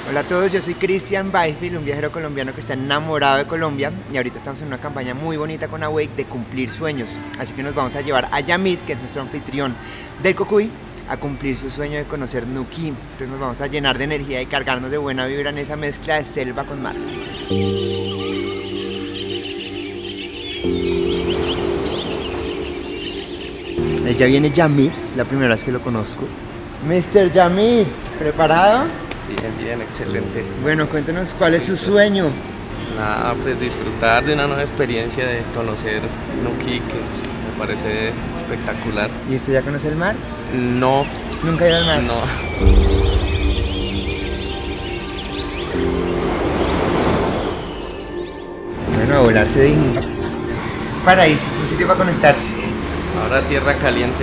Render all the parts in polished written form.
Hola a todos, yo soy Cristian Byfield, un viajero colombiano que está enamorado de Colombia y ahorita estamos en una campaña muy bonita con Awake de cumplir sueños. Así que nos vamos a llevar a Yamit, que es nuestro anfitrión del Cocuy, a cumplir su sueño de conocer Nuquí. Entonces nos vamos a llenar de energía y cargarnos de buena vibra en esa mezcla de selva con mar. Ya viene Yamit, la primera vez que lo conozco. Mr. Yamit, ¿preparado? Bien, bien, excelente. Bueno, cuéntenos cuál es su sueño. Nada, pues disfrutar de una nueva experiencia, de conocer Nuquí, que me parece espectacular. ¿Y usted ya conoce el mar? No. ¿Nunca ha ido al mar? No. Bueno, a volarse digno. Es un paraíso, es un sitio para conectarse. Ahora tierra caliente.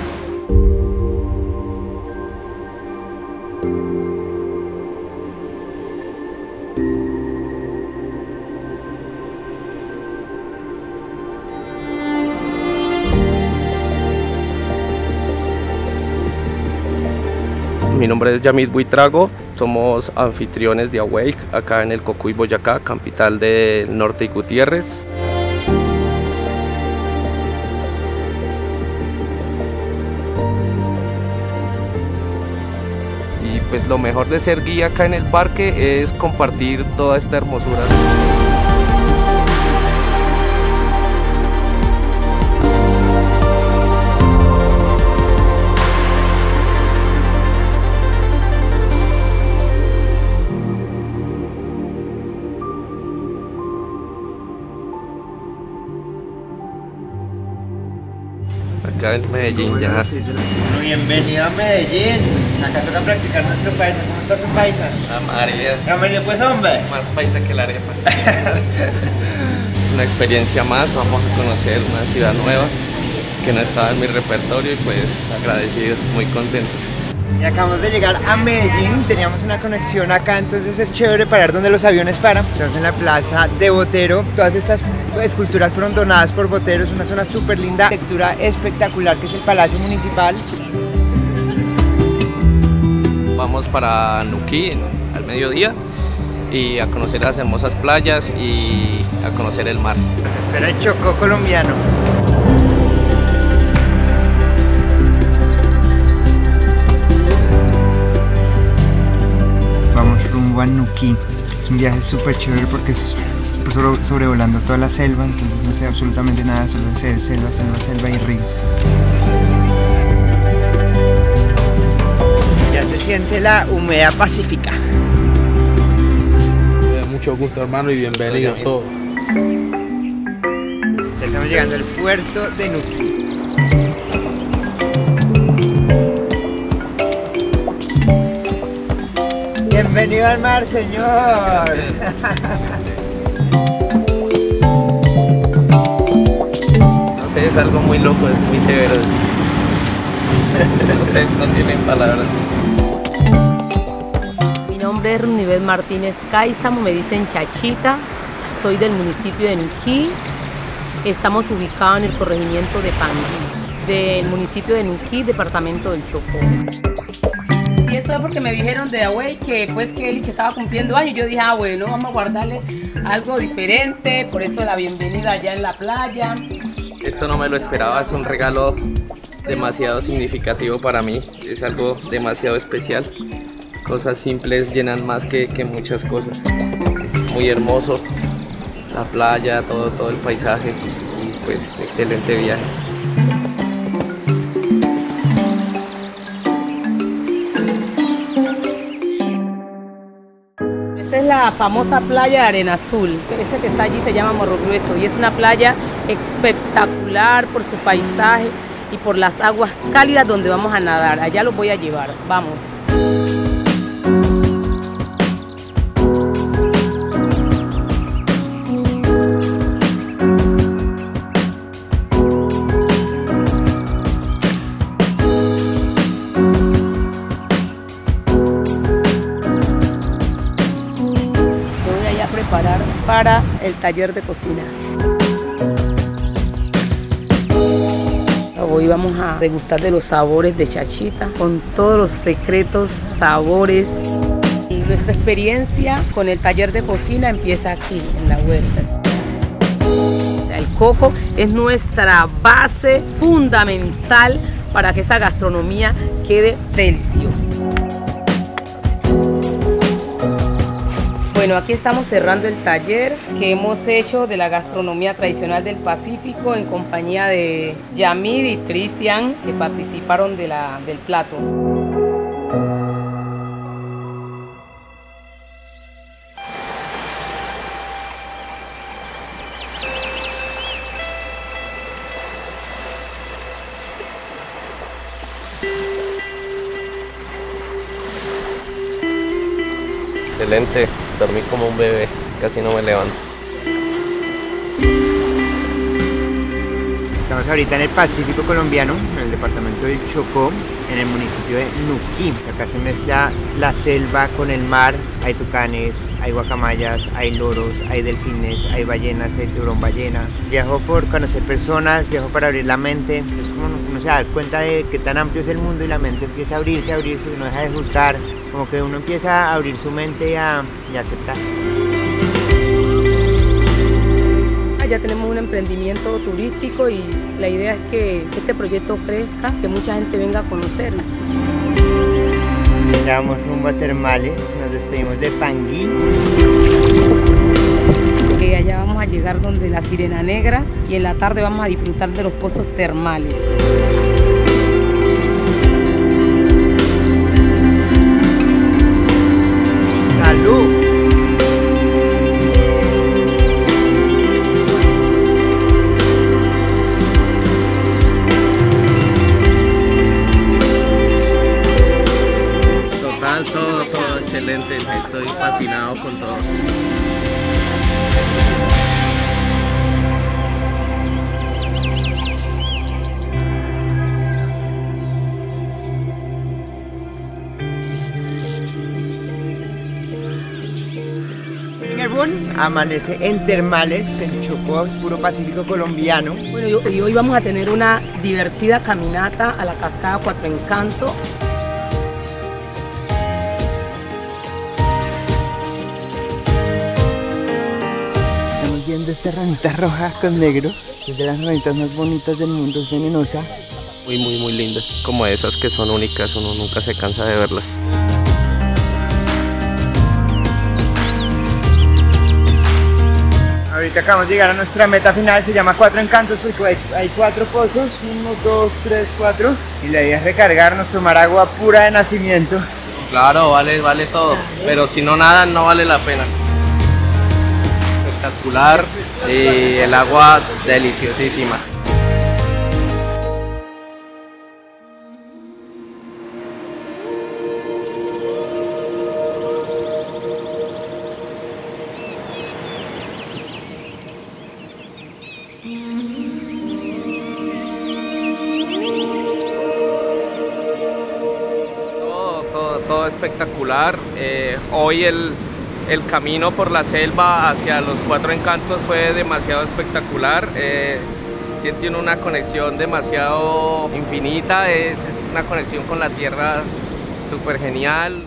Mi nombre es Yamit Buitrago, somos anfitriones de Awake acá en el Cocuy, Boyacá, capital de Norte y Gutiérrez. Y pues lo mejor de ser guía acá en el parque es compartir toda esta hermosura. Acá en Medellín ya. Bienvenido a Medellín. Acá toca practicar nuestro paisa. ¿Cómo está su paisa? A María. A María, pues hombre. Más paisa que la arepa. Una experiencia más, vamos a conocer una ciudad nueva que no estaba en mi repertorio y pues agradecido, muy contento. Y acabamos de llegar a Medellín, teníamos una conexión acá, entonces es chévere parar donde los aviones paran. Estamos en la plaza de Botero, todas estas esculturas fueron donadas por Botero, es una zona súper linda, arquitectura espectacular que es el Palacio Municipal. Vamos para Nuquí al mediodía y a conocer las hermosas playas y a conocer el mar. Se espera el Chocó colombiano. A Nuquí. Es un viaje súper chévere porque es sobrevolando toda la selva, entonces no sé absolutamente nada, solo es selva, selva, selva y ríos. Ya se siente la humedad pacífica. Mucho gusto, hermano, y bienvenidos todos. Ya estamos llegando al puerto de Nuquí. Bienvenido al mar, señor. No sé, es algo muy loco, es muy severo. No sé, no tienen palabras. Mi nombre es Runivel Martínez Cáizamo, me dicen Chachita. Soy del municipio de Nuquí. Estamos ubicados en el corregimiento de Pangui, del municipio de Nuquí, departamento del Chocó. Y eso es porque me dijeron de Awake que pues que él estaba cumpliendo años. Yo dije, ah bueno, vamos a guardarle algo diferente, por eso la bienvenida allá en la playa. Esto no me lo esperaba, es un regalo demasiado significativo para mí, es algo demasiado especial. Cosas simples llenan más que muchas cosas. Muy hermoso, la playa, todo el paisaje y pues excelente viaje. Esta es la famosa playa de Arena Azul. Esta que está allí se llama Morro Grueso y es una playa espectacular por su paisaje y por las aguas cálidas donde vamos a nadar. Allá los voy a llevar, vamos. Preparar para el taller de cocina. Hoy vamos a degustar de los sabores de Chachita con todos los secretos, sabores y nuestra experiencia con el taller de cocina empieza aquí, en la huerta. El coco es nuestra base fundamental para que esa gastronomía quede deliciosa. Bueno, aquí estamos cerrando el taller que hemos hecho de la gastronomía tradicional del Pacífico en compañía de Yamid y Cristian, que participaron del plato. Excelente, dormí como un bebé, casi no me levanto. Estamos ahorita en el Pacífico colombiano, en el departamento del Chocó, en el municipio de Nuquí. Acá se mezcla la selva con el mar, hay tucanes, hay guacamayas, hay loros, hay delfines, hay ballenas, hay tiburón ballena. Viajo por conocer personas, viajo para abrir la mente, es como uno se da cuenta de qué tan amplio es el mundo y la mente empieza a abrirse, no deja de juzgar, como que uno empieza a abrir su mente y a aceptar. Ya tenemos un emprendimiento turístico y la idea es que este proyecto crezca, que mucha gente venga a conocerlo. Ya vamos rumbo a termales, nos despedimos de Panguí. Allá vamos a llegar donde la Sirena Negra y en la tarde vamos a disfrutar de los pozos termales. ¡Salud! Todo excelente, estoy fascinado con todo. Amanece en termales, en Chocó, puro Pacífico colombiano. Bueno, y hoy vamos a tener una divertida caminata a la cascada Cuatro Encantos. Estamos viendo esta ranita roja con negro, que es de las ranitas más bonitas del mundo, es venenosa. Muy linda, como esas que son únicas, uno nunca se cansa de verlas. Ahorita acabamos de llegar a nuestra meta final, se llama Cuatro Encantos porque hay 4 pozos, 1, 2, 3, 4 y la idea es recargarnos, tomar agua pura de nacimiento. Claro, vale todo, pero si no nadan no vale la pena. Espectacular y el agua deliciosísima. Todo espectacular. Hoy el camino por la selva hacia los Cuatro Encantos fue demasiado espectacular. Siente uno una conexión demasiado infinita, es una conexión con la tierra súper genial.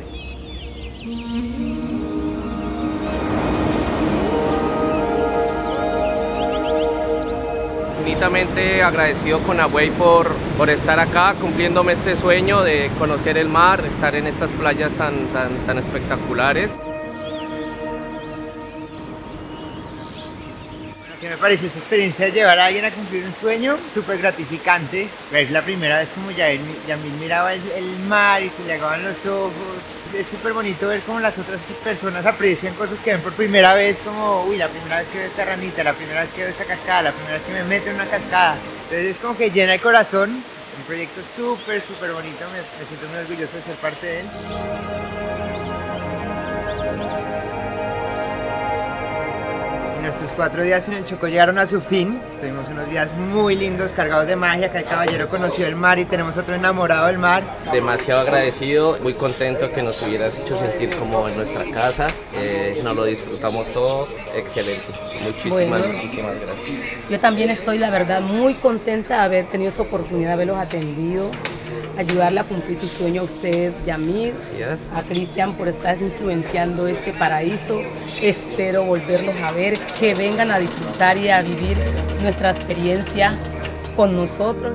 Infinitamente agradecido con Away por estar acá, cumpliéndome este sueño de conocer el mar, estar en estas playas tan espectaculares. ¿Qué me parece esa experiencia de llevar a alguien a cumplir un sueño? Súper gratificante. Es la primera vez como Yamid miraba el mar y se le aguaban los ojos. Es súper bonito ver cómo las otras personas aprecian cosas que ven por primera vez, como uy, la primera vez que veo esta ranita, la primera vez que veo esta cascada, la primera vez que me meto en una cascada. Entonces es como que llena el corazón. Un proyecto súper bonito, me siento muy orgulloso de ser parte de él. Nuestros 4 días en el Chocó llegaron a su fin. Tuvimos unos días muy lindos, cargados de magia, que el caballero conoció el mar y tenemos otro enamorado del mar. Demasiado agradecido, muy contento que nos hubieras hecho sentir como en nuestra casa. Nos lo disfrutamos todo, excelente. Muchísimas gracias. Yo también estoy, la verdad, muy contenta de haber tenido esta oportunidad de haberlos atendido. ayudarle a cumplir su sueño a usted, Yamid, Gracias. a Cristian por estar influenciando este paraíso. Espero volverlos a ver, que vengan a disfrutar y a vivir nuestra experiencia con nosotros.